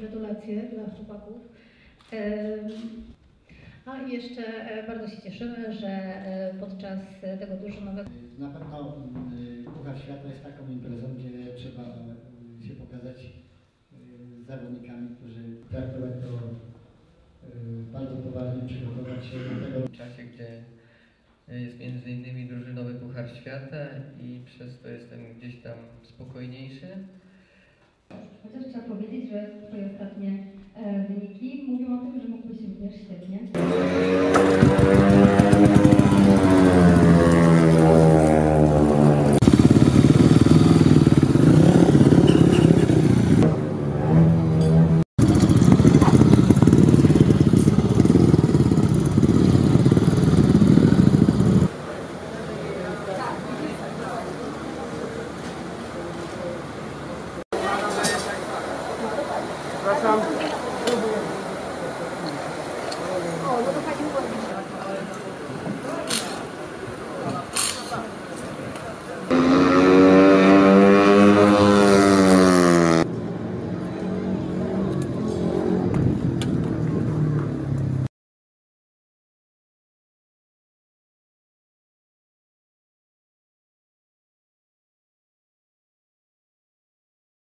gratulacje dla chłopaków. A i jeszcze bardzo się cieszymy, że podczas tego drużynowego... Na pewno Puchar Świata jest taką imprezą, gdzie trzeba się pokazać zawodnikami, którzy traktować to bardzo poważnie, przygotować się do tego. W czasie, gdzie jest między innymi drużynowy Puchar Świata i przez to jestem gdzieś tam spokojniejszy. Chociaż trzeba powiedzieć, że Twoje ostatnie wyniki mówią o tym, że mógłbyś również świetnie.